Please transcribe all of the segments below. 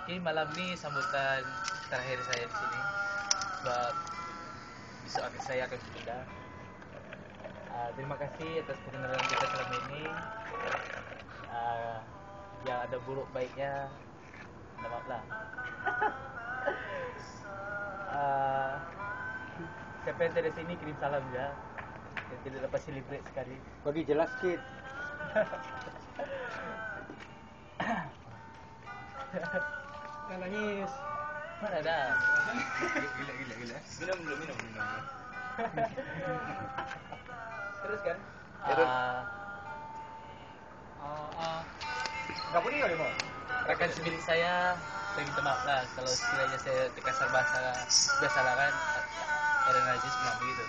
Oke, malam ini sambutan terakhir saya di sini. Sebab besok saya akan pindah. Terima kasih atas pengenalan kita selama ini. Yang ada buruk baiknya, minta maaf lah. Siapa yang dari sini kirim salam ya. Yang tidak dapat celebrate sekali. Bagi jelas kit. Jangan nangis. Mana ada? Gila. Minum. Terus kan? Gak boleh kali mau. Rekan semilik saya minta maaf lah kalau sekiranya saya terkasar bahasa biasa lah kan. Orang najis memang begitu.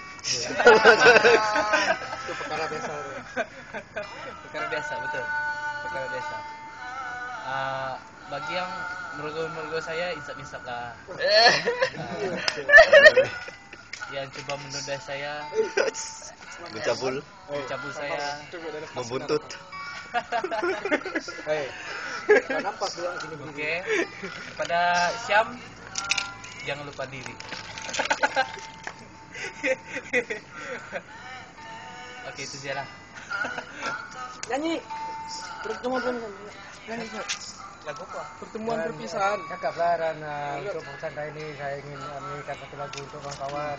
Itu perkara biasa. Perkara biasa, betul. Perkara biasa. Bagi yang merogoh saya insap lah. Yang coba menunda saya, Mencabul saya, membuntut. Hei, kenapa bilang gini begini? Oke. Kepada Syam, jangan lupa diri. Oke, itu saja lah. Nyanyi. Pertemuan nyanyi. Lagu apa? Pertemuan perpisahan. Cakap lah dan untuk pesantren ini saya ingin menyanyikan satu lagu untuk kawan-kawan.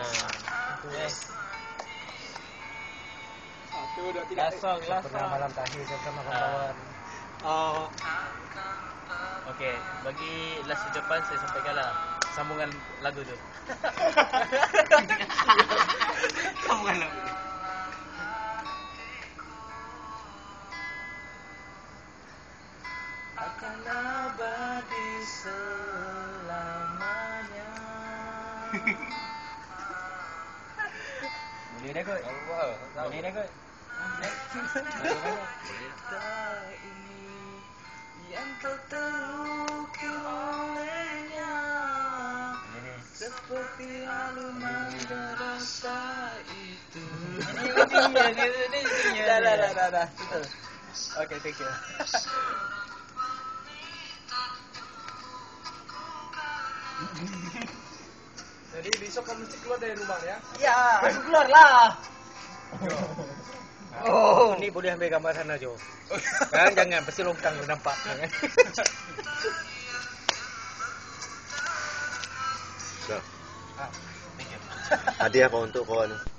Satu, dua, tiga. Pernah malam terakhir bersama kawan-kawan. Oke, bagi last ucapan saya sampaikan lah sambungan lagu tu. Sambungan lagu. Akan abadi selamanya. Boleh dah kot. Boleh dah kot. Kita ini yang kau terukir olehnya, seperti alunan rasa itu. Dah. Okay, thank you. Jadi besok kamu mesti keluar dari rumah ya. Ya, aku keluar lah. Oh, ini boleh ambil gambar sana Jo. Jangan pasti longkang lu nampak. So. Hadiah apa untuk kawan?